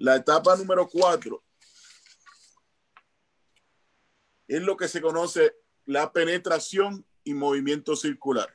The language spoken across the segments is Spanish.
La etapa número 4 es lo que se conoce la penetración y movimiento circular.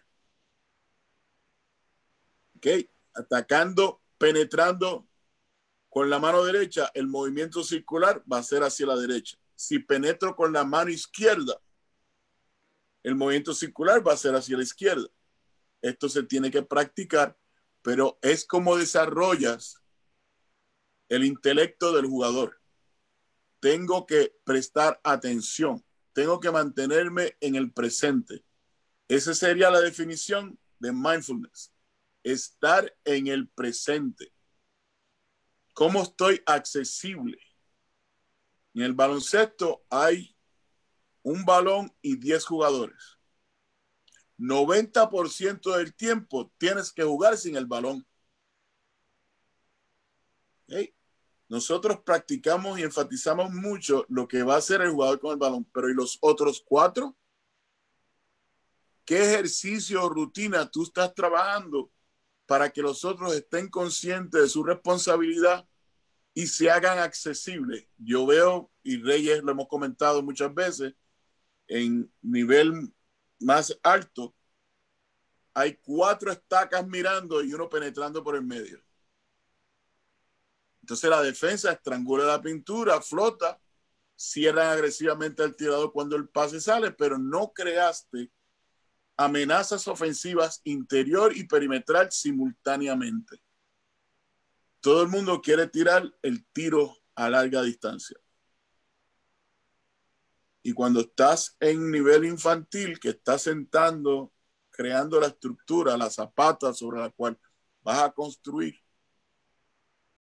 ¿Ok? Atacando, penetrando con la mano derecha, el movimiento circular va a ser hacia la derecha. Si penetro con la mano izquierda, el movimiento circular va a ser hacia la izquierda. Esto se tiene que practicar, pero es como desarrollas el intelecto del jugador. Tengo que prestar atención, tengo que mantenerme en el presente. Esa sería la definición de mindfulness. Estar en el presente. ¿Cómo estoy accesible? En el baloncesto hay un balón y 10 jugadores. 90% del tiempo tienes que jugar sin el balón. ¿Okay? Nosotros practicamos y enfatizamos mucho lo que va a hacer el jugador con el balón, pero ¿y los otros 4? ¿Qué ejercicio o rutina tú estás trabajando para que los otros estén conscientes de su responsabilidad y se hagan accesibles? Yo veo, y Reyes lo hemos comentado muchas veces, en nivel más alto, hay 4 estacas mirando y uno penetrando por el medio. Entonces la defensa estrangula la pintura, flota, cierran agresivamente al tirador cuando el pase sale, pero no creaste amenazas ofensivas interior y perimetral simultáneamente. Todo el mundo quiere tirar el tiro a larga distancia. Y cuando estás en nivel infantil, que estás sentando, creando la estructura, la zapata sobre la cual vas a construir,